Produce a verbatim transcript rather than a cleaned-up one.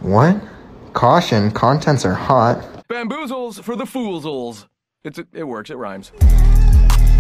What? Caution, contents are hot. Bamboozles for the foolsels. It's, it works, it rhymes.